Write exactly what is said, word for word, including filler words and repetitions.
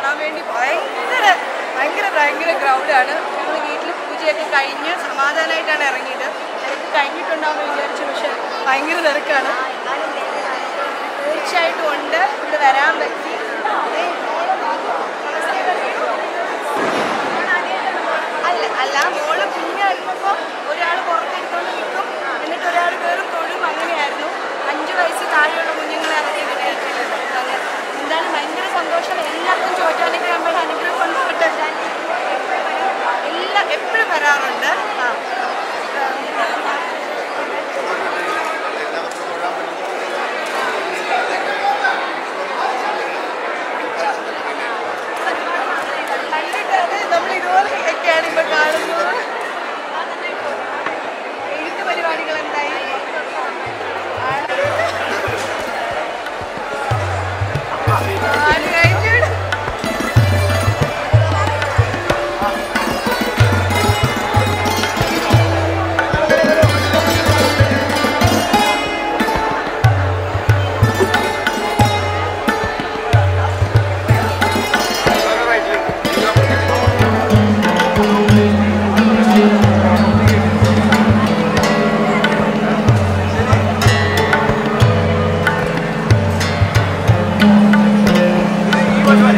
കാണാൻ വേണ്ടി ഭയങ്കര ഭയങ്കര ഭയങ്കര ക്രൗഡാണ്. ഞങ്ങൾ വീട്ടിൽ പൂജയൊക്കെ കഴിഞ്ഞ് സമാധാനമായിട്ടാണ് ഇറങ്ങിയത്. തിരക്ക് കഴിഞ്ഞിട്ടുണ്ടാവുമെന്ന് വിചാരിച്ചു, പക്ഷെ ഭയങ്കര തിരക്കാണ്. തീർച്ചയായിട്ടും ഉണ്ട്, ഇവിടെ വരാൻ പറ്റി. അല്ല അല്ല മോള് കുഞ്ഞായിരുന്നപ്പോൾ ഒരാൾ പുറത്തെടുത്തോണ്ട് നിൽക്കും, എന്നിട്ട് ഒരാൾ കയറും തൊഴും, അങ്ങനെയായിരുന്നു. അഞ്ചു വയസ്സ് താഴെയുള്ള കുഞ്ഞുങ്ങളെ ഇറക്കി വിടയിട്ടില്ല. അങ്ങനെ എന്തായാലും ഭയങ്കര സന്തോഷം. എല്ലാവർക്കും ചോറ്റാനിക്കര നമ്മുടെ അനുഗ്രഹം കൊണ്ടുപോട്ടെ. എല്ലാം എപ്പോഴും വരാറുണ്ട്. ആ കണ്ടിട്ടാണ് നമ്മൾ ഇതുപോലെയൊക്കെയാണ് ഇപ്പൊ കാണുന്നത്. എഴുത്ത് പരിപാടികൾ എന്തായി? What